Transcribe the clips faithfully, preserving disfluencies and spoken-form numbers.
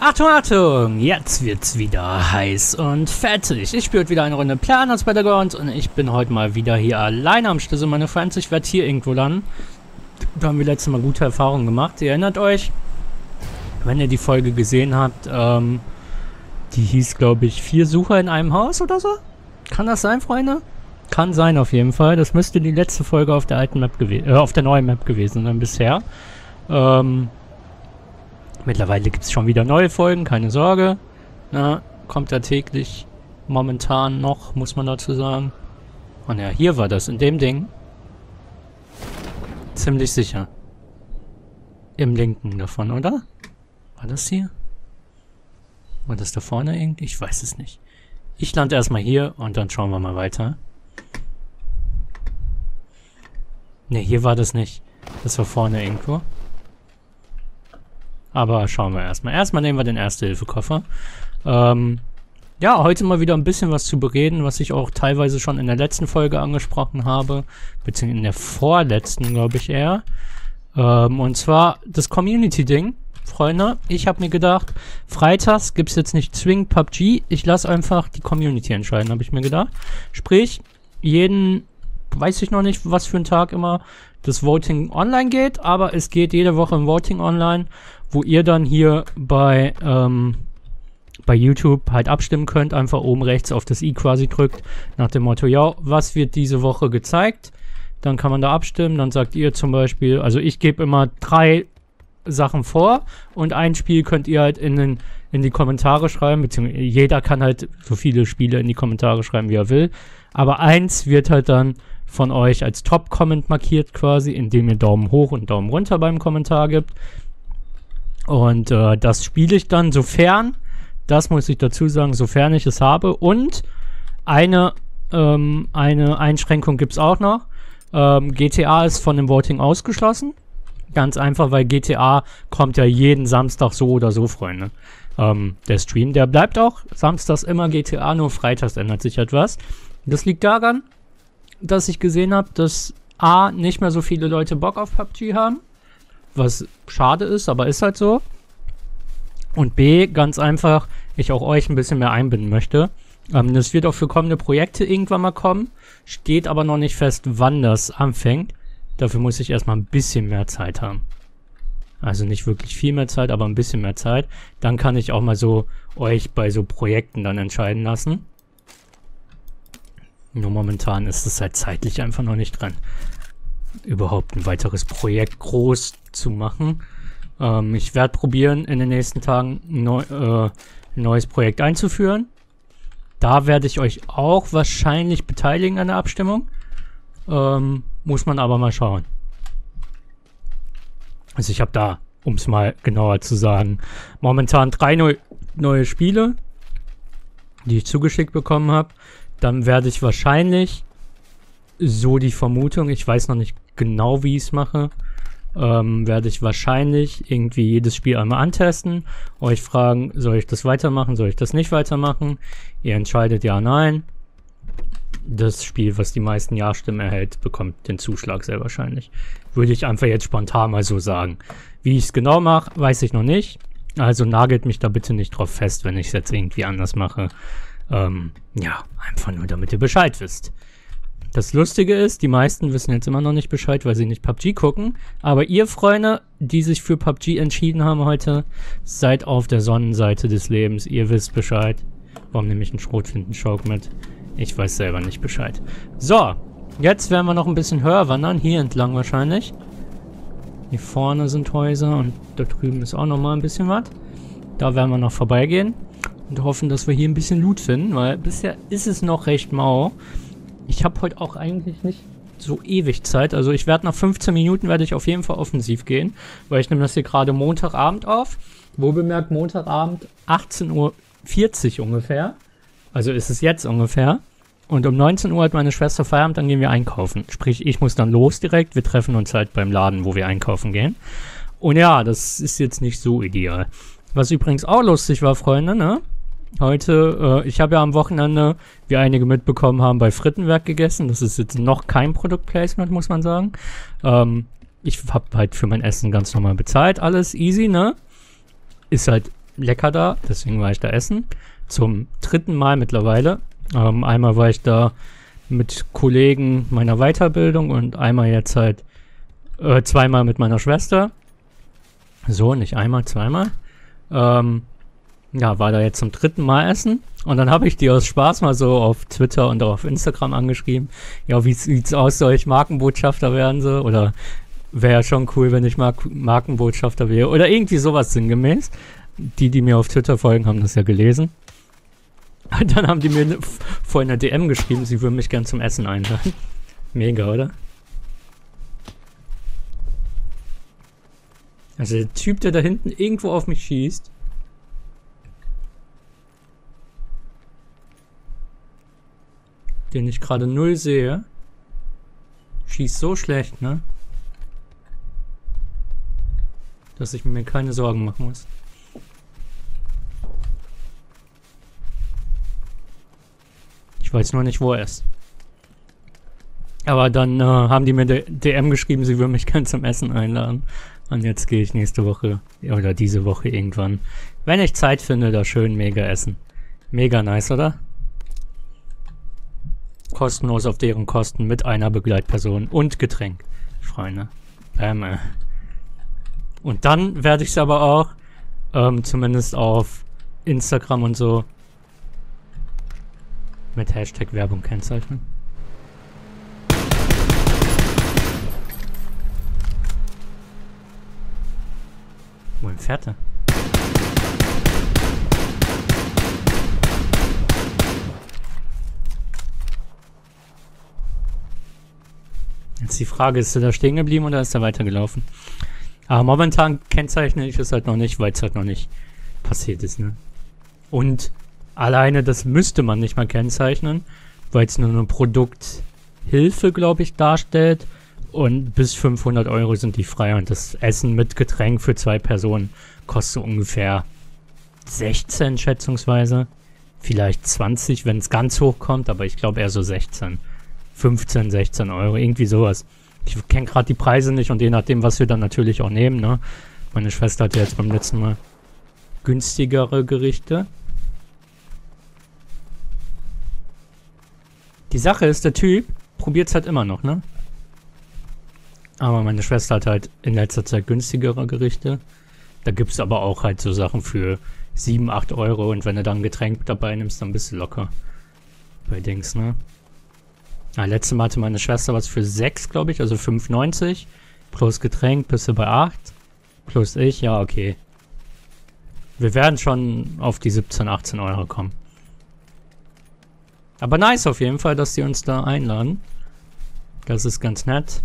Achtung, Achtung, jetzt wird's wieder heiß und fettig. Ich spiele wieder eine Runde Planet Battlegrounds und ich bin heute mal wieder hier alleine am Schlüssel, meine Friends. Ich werde hier irgendwo landen. Da haben wir letztes Mal gute Erfahrungen gemacht. Ihr erinnert euch, wenn ihr die Folge gesehen habt, ähm, die hieß, glaube ich, vier Sucher in einem Haus oder so? Kann das sein, Freunde? Kann sein auf jeden Fall. Das müsste die letzte Folge auf der alten Map gewesen, äh, auf der neuen Map gewesen sein bisher. Ähm, mittlerweile gibt es schon wieder neue Folgen, keine Sorge. Na, kommt da täglich momentan noch, muss man dazu sagen. Und ja, hier war das, in dem Ding. Ziemlich sicher. Im linken davon, oder? War das hier? War das da vorne irgendwie? Ich weiß es nicht. Ich lande erstmal hier und dann schauen wir mal weiter. Ne, hier war das nicht. Das war vorne irgendwo. Aber schauen wir erstmal. Erstmal nehmen wir den Erste-Hilfe-Koffer. Ähm, ja, heute mal wieder ein bisschen was zu bereden, was ich auch teilweise schon in der letzten Folge angesprochen habe. Beziehungsweise in der vorletzten, glaube ich eher. Ähm, und zwar das Community-Ding. Freunde, ich habe mir gedacht, freitags gibt es jetzt nicht zwingend P U B G. Ich lasse einfach die Community entscheiden, habe ich mir gedacht. Sprich, jeden, weiß ich noch nicht, was für ein Tag immer das Voting online geht, aber es geht jede Woche im Voting online, wo ihr dann hier bei, ähm, bei YouTube halt abstimmen könnt. Einfach oben rechts auf das i quasi drückt, nach dem Motto, ja, was wird diese Woche gezeigt? Dann kann man da abstimmen, dann sagt ihr zum Beispiel, also ich gebe immer drei Sachen vor und ein Spiel könnt ihr halt in, den, in die Kommentare schreiben, beziehungsweise jeder kann halt so viele Spiele in die Kommentare schreiben, wie er will, aber eins wird halt dann von euch als Top-Comment markiert quasi, indem ihr Daumen hoch und Daumen runter beim Kommentar gibt und äh, das spiele ich dann, sofern, das muss ich dazu sagen, sofern ich es habe und eine, ähm, eine Einschränkung gibt es auch noch, ähm, G T A ist von dem Voting ausgeschlossen. Ganz einfach, weil G T A kommt ja jeden Samstag so oder so, Freunde. Ähm, der Stream, der bleibt auch samstags immer G T A, nur freitags ändert sich etwas. Das liegt daran, dass ich gesehen habe, dass A, nicht mehr so viele Leute Bock auf P U B G haben, was schade ist, aber ist halt so. Und B, ganz einfach, ich auch euch ein bisschen mehr einbinden möchte. Ähm, das wird auch für kommende Projekte irgendwann mal kommen, steht aber noch nicht fest, wann das anfängt. Dafür muss ich erstmal ein bisschen mehr Zeit haben. Also nicht wirklich viel mehr Zeit, aber ein bisschen mehr Zeit. Dann kann ich auch mal so euch bei so Projekten dann entscheiden lassen. Nur momentan ist es halt zeitlich einfach noch nicht dran, überhaupt ein weiteres Projekt groß zu machen. Ähm, ich werde probieren, in den nächsten Tagen neu, äh, ein neues Projekt einzuführen. Da werde ich euch auch wahrscheinlich beteiligen an der Abstimmung. Ähm, muss man aber mal schauen. Also ich habe da, um es mal genauer zu sagen, momentan drei neu, neue Spiele, die ich zugeschickt bekommen habe. Dann werde ich wahrscheinlich, so die Vermutung, ich weiß noch nicht genau, wie ich es mache, ähm, werde ich wahrscheinlich irgendwie jedes Spiel einmal antesten, euch fragen, soll ich das weitermachen, soll ich das nicht weitermachen? Ihr entscheidet ja, nein. Das Spiel, was die meisten Ja-Stimmen erhält, bekommt den Zuschlag sehr wahrscheinlich. Würde ich einfach jetzt spontan mal so sagen. Wie ich es genau mache, weiß ich noch nicht. Also nagelt mich da bitte nicht drauf fest, wenn ich es jetzt irgendwie anders mache. Ähm, ja, einfach nur, damit ihr Bescheid wisst. Das Lustige ist, die meisten wissen jetzt immer noch nicht Bescheid, weil sie nicht P U B G gucken. Aber ihr, Freunde, die sich für P U B G entschieden haben heute, seid auf der Sonnenseite des Lebens. Ihr wisst Bescheid. Warum nehme ich einen Schrotflinten-Choke mit? Ich weiß selber nicht Bescheid. So, jetzt werden wir noch ein bisschen höher wandern. Hier entlang wahrscheinlich. Hier vorne sind Häuser und da drüben ist auch noch mal ein bisschen was. Da werden wir noch vorbeigehen und hoffen, dass wir hier ein bisschen Loot finden, weil bisher ist es noch recht mau. Ich habe heute auch eigentlich nicht so ewig Zeit. Also ich werde nach fünfzehn Minuten werde ich auf jeden Fall offensiv gehen, weil ich nehme das hier gerade Montagabend auf. Wo bemerkt Montagabend achtzehn Uhr vierzig ungefähr. Also ist es jetzt ungefähr. Und um neunzehn Uhr hat meine Schwester Feierabend, dann gehen wir einkaufen. Sprich, ich muss dann los direkt. Wir treffen uns halt beim Laden, wo wir einkaufen gehen. Und ja, das ist jetzt nicht so ideal. Was übrigens auch lustig war, Freunde, ne? Heute, äh, ich habe ja am Wochenende, wie einige mitbekommen haben, bei Frittenwerk gegessen. Das ist jetzt noch kein Produktplacement, muss man sagen. Ähm, ich habe halt für mein Essen ganz normal bezahlt. Alles easy, ne? Ist halt lecker da, deswegen war ich da essen. Zum dritten Mal mittlerweile. Ähm, einmal war ich da mit Kollegen meiner Weiterbildung und einmal jetzt halt äh, zweimal mit meiner Schwester. So, nicht einmal, zweimal. Ähm, ja, war da jetzt zum dritten Mal essen. Und dann habe ich die aus Spaß mal so auf Twitter und auch auf Instagram angeschrieben. Ja, wie sieht's aus, soll ich Markenbotschafter werden so? Oder wäre schon cool, wenn ich Mark- Markenbotschafter wäre. Oder irgendwie sowas sinngemäß. Die, die mir auf Twitter folgen, haben das ja gelesen. Und dann haben die mir vor einer D M geschrieben, sie würden mich gern zum Essen einladen. Mega, oder? Also der Typ, der da hinten irgendwo auf mich schießt. Den ich gerade null sehe. Schießt so schlecht, ne? Dass ich mir keine Sorgen machen muss. Ich weiß nur nicht, wo er ist. Aber dann äh, haben die mir D M geschrieben, sie würden mich gerne zum Essen einladen. Und jetzt gehe ich nächste Woche oder diese Woche irgendwann, wenn ich Zeit finde, da schön mega essen. Mega nice, oder? Kostenlos auf deren Kosten mit einer Begleitperson und Getränk. Freunde. Ähm, äh. Und dann werde ich es aber auch, ähm, zumindest auf Instagram und so, mit Hashtag Werbung kennzeichnen. Wohin fährt er? Jetzt die Frage, ist er da stehen geblieben oder ist er weitergelaufen? Aber momentan kennzeichne ich es halt noch nicht, weil es halt noch nicht passiert ist, ne? Und alleine das müsste man nicht mal kennzeichnen, weil es nur eine Produkthilfe, glaube ich, darstellt. Und bis fünfhundert Euro sind die frei. Und das Essen mit Getränk für zwei Personen kostet ungefähr sechzehn schätzungsweise. Vielleicht zwanzig, wenn es ganz hoch kommt, aber ich glaube eher so sechzehn. fünfzehn, sechzehn Euro, irgendwie sowas. Ich kenne gerade die Preise nicht und je nachdem, was wir dann natürlich auch nehmen, ne? Meine Schwester hatte jetzt beim letzten Mal günstigere Gerichte. Die Sache ist, der Typ probiert es halt immer noch, ne? Aber meine Schwester hat halt in letzter Zeit günstigere Gerichte. Da gibt es aber auch halt so Sachen für sieben, acht Euro und wenn du dann ein Getränk dabei nimmst, dann bist du locker. Bei Dings, ne? Ja, letztes Mal hatte meine Schwester was für sechs, glaube ich, also fünf neunzig. Plus Getränk bist du bei acht. Plus ich, ja, okay. Wir werden schon auf die siebzehn, achtzehn Euro kommen. Aber nice auf jeden Fall, dass die uns da einladen. Das ist ganz nett.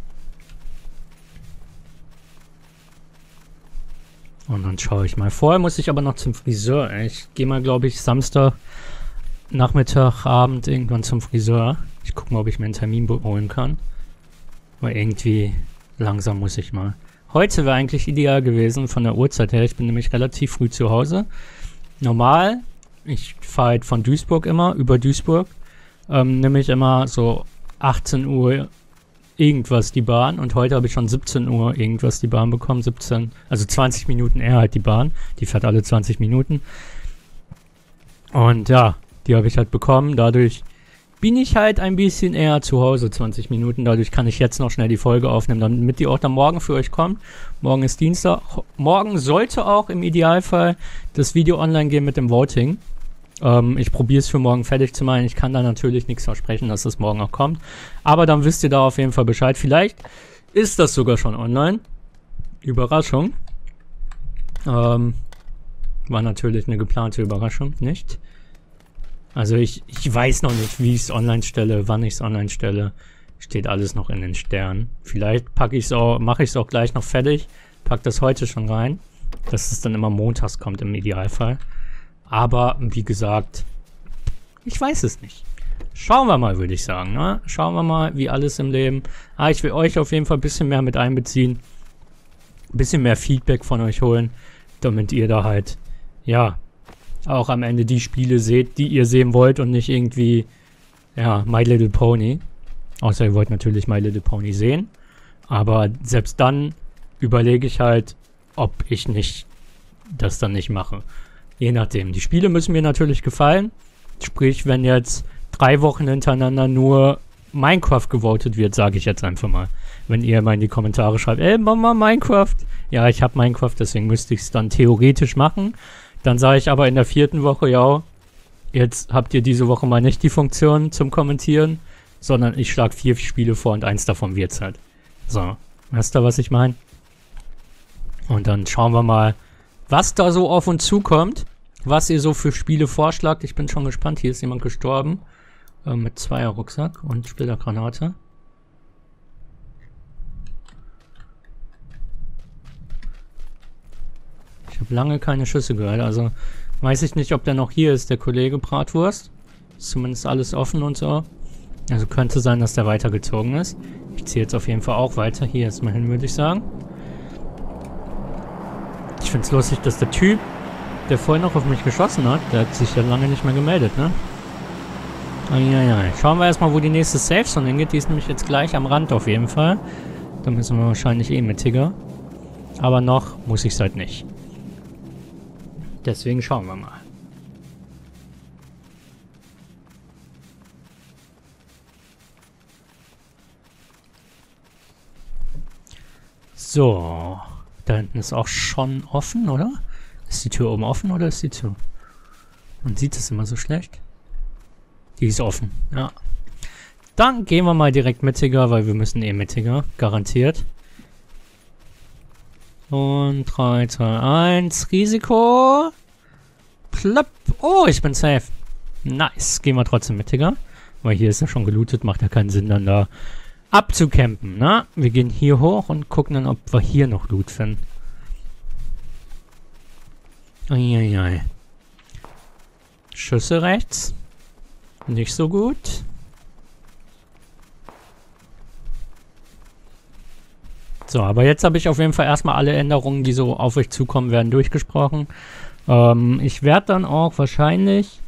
Und dann schaue ich mal. Vorher muss ich aber noch zum Friseur. Ich gehe mal, glaube ich, Samstag, Nachmittag, Abend irgendwann zum Friseur. Ich gucke mal, ob ich mir einen Termin holen kann. Weil irgendwie langsam muss ich mal. Heute wäre eigentlich ideal gewesen von der Uhrzeit her. Ich bin nämlich relativ früh zu Hause. Normal, ich fahre halt von Duisburg immer, über Duisburg. Ähm, nehme ich immer so achtzehn Uhr irgendwas die Bahn. Und heute habe ich schon siebzehn Uhr irgendwas die Bahn bekommen. siebzehn, also zwanzig Minuten eher halt die Bahn. Die fährt alle zwanzig Minuten. Und ja, die habe ich halt bekommen. Dadurch bin ich halt ein bisschen eher zu Hause, zwanzig Minuten. Dadurch kann ich jetzt noch schnell die Folge aufnehmen, damit die auch dann morgen für euch kommt. Morgen ist Dienstag. Morgen sollte auch im Idealfall das Video online gehen mit dem Voting. Ähm, ich probiere es für morgen fertig zu machen. Ich kann da natürlich nichts versprechen, dass es morgen auch kommt. Aber dann wisst ihr da auf jeden Fall Bescheid. Vielleicht ist das sogar schon online. Überraschung. Ähm, war natürlich eine geplante Überraschung, nicht? Also ich, ich weiß noch nicht, wie ich es online stelle, wann ich es online stelle. Steht alles noch in den Sternen. Vielleicht packe ich es auch, mache ich es auch gleich noch fertig. Pack das heute schon rein. Dass es dann immer montags kommt im Idealfall. Aber wie gesagt, ich weiß es nicht. Schauen wir mal, würde ich sagen. Ne? Schauen wir mal, wie alles im Leben. Ah, ich will euch auf jeden Fall ein bisschen mehr mit einbeziehen. Ein bisschen mehr Feedback von euch holen. Damit ihr da halt, ja, auch am Ende die Spiele seht, die ihr sehen wollt und nicht irgendwie, ja, My Little Pony. Außer ihr wollt natürlich My Little Pony sehen. Aber selbst dann überlege ich halt, ob ich nicht das dann nicht mache. Je nachdem. Die Spiele müssen mir natürlich gefallen. Sprich, wenn jetzt drei Wochen hintereinander nur Minecraft gewotet wird, sage ich jetzt einfach mal. Wenn ihr mal in die Kommentare schreibt, ey Mama, Minecraft. Ja, ich habe Minecraft, deswegen müsste ich es dann theoretisch machen. Dann sage ich aber in der vierten Woche, ja, jetzt habt ihr diese Woche mal nicht die Funktion zum Kommentieren, sondern ich schlage vier Spiele vor und eins davon wird's halt. So, weißt du, was ich meine? Und dann schauen wir mal, was da so auf uns zukommt, was ihr so für Spiele vorschlagt. Ich bin schon gespannt. Hier ist jemand gestorben äh, mit Zweier-Rucksack und Splittergranate. Ich habe lange keine Schüsse gehört, also weiß ich nicht, ob der noch hier ist, der Kollege Bratwurst. Ist zumindest alles offen und so. Also könnte sein, dass der weitergezogen ist. Ich ziehe jetzt auf jeden Fall auch weiter. Hier ist mal hin, würde ich sagen. Ich finde es lustig, dass der Typ, der vorhin noch auf mich geschossen hat, der hat sich ja lange nicht mehr gemeldet, ne? Eieiei. Schauen wir erstmal, wo die nächste Safe Zone hingeht. Die ist nämlich jetzt gleich am Rand auf jeden Fall. Da müssen wir wahrscheinlich eh mittiger. Aber noch muss ich es halt nicht. Deswegen schauen wir mal. So. Da hinten ist auch schon offen, oder? Ist die Tür oben offen oder ist die zu? Man sieht es immer so schlecht. Die ist offen, ja. Dann gehen wir mal direkt mittiger, weil wir müssen eh mittiger. Garantiert. Und drei, zwei, eins. Risiko. Plopp. Oh, ich bin safe. Nice. Gehen wir trotzdem mittiger. Weil hier ist ja schon gelootet. Macht ja keinen Sinn, dann da abzucampen, ne? Wir gehen hier hoch und gucken dann, ob wir hier noch Loot finden. Eieiei. Schüsse rechts. Nicht so gut. So, aber jetzt habe ich auf jeden Fall erstmal alle Änderungen, die so auf euch zukommen werden, durchgesprochen. Ähm, ich werde dann auch wahrscheinlich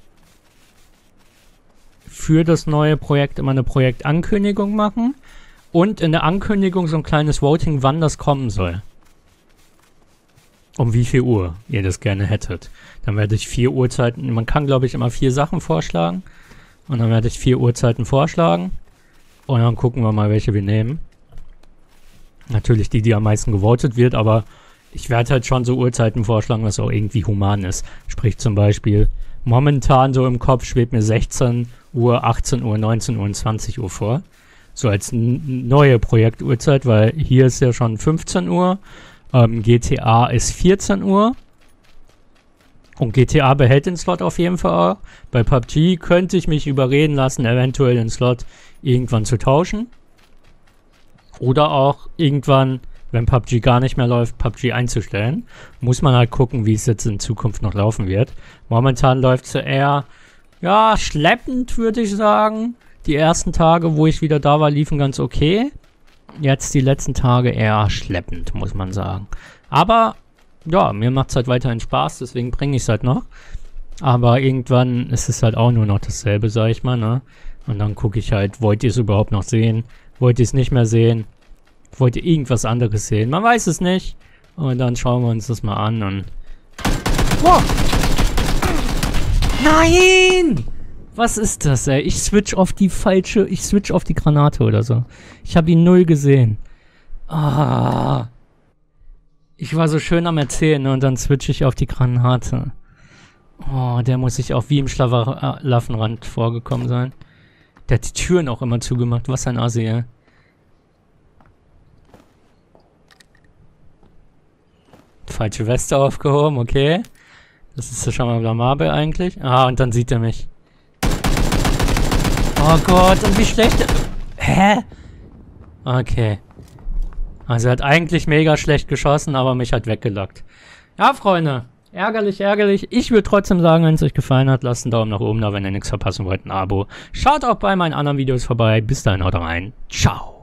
für das neue Projekt immer eine Projektankündigung machen und in der Ankündigung so ein kleines Voting, wann das kommen soll. Um wie viel Uhr ihr das gerne hättet. Dann werde ich vier Uhrzeiten, man kann glaube ich immer vier Sachen vorschlagen und dann werde ich vier Uhrzeiten vorschlagen und dann gucken wir mal, welche wir nehmen. Natürlich die, die am meisten gewotet wird, aber ich werde halt schon so Uhrzeiten vorschlagen, was auch irgendwie human ist. Sprich zum Beispiel, momentan so im Kopf schwebt mir sechzehn Uhr, achtzehn Uhr, neunzehn Uhr und zwanzig Uhr vor. So als neue Projektuhrzeit, weil hier ist ja schon fünfzehn Uhr, ähm, G T A ist vierzehn Uhr. Und G T A behält den Slot auf jeden Fall auch. Bei P U B G könnte ich mich überreden lassen, eventuell den Slot irgendwann zu tauschen. Oder auch irgendwann, wenn P U B G gar nicht mehr läuft, P U B G einzustellen. Muss man halt gucken, wie es jetzt in Zukunft noch laufen wird. Momentan läuft es eher, ja, schleppend, würde ich sagen. Die ersten Tage, wo ich wieder da war, liefen ganz okay. Jetzt die letzten Tage eher schleppend, muss man sagen. Aber, ja, mir macht es halt weiterhin Spaß, deswegen bringe ich es halt noch. Aber irgendwann ist es halt auch nur noch dasselbe, sag ich mal, ne? Und dann gucke ich halt, wollt ihr es überhaupt noch sehen? Wollt ihr es nicht mehr sehen? Wollt ihr irgendwas anderes sehen? Man weiß es nicht. Und dann schauen wir uns das mal an und... Wow! Nein! Was ist das, ey? Ich switch auf die falsche... Ich switch auf die Granate oder so. Ich habe ihn null gesehen. Ah. Ich war so schön am Erzählen, ne? Und dann switch ich auf die Granate. Oh, der muss sich auch wie im Schlaraffenrand vorgekommen sein. Der hat die Türen auch immer zugemacht. Was ein Assi, ey. Falsche Weste aufgehoben, okay. Das ist ja schon mal blamabel eigentlich. Ah, und dann sieht er mich. Oh Gott, und wie schlecht... Hä? Okay. Also er hat eigentlich mega schlecht geschossen, aber mich hat weggelockt. Ja, Freunde. Ärgerlich, ärgerlich. Ich würde trotzdem sagen, wenn es euch gefallen hat, lasst einen Daumen nach oben da, wenn ihr nichts verpassen wollt, ein Abo. Schaut auch bei meinen anderen Videos vorbei. Bis dahin, haut rein. Ciao.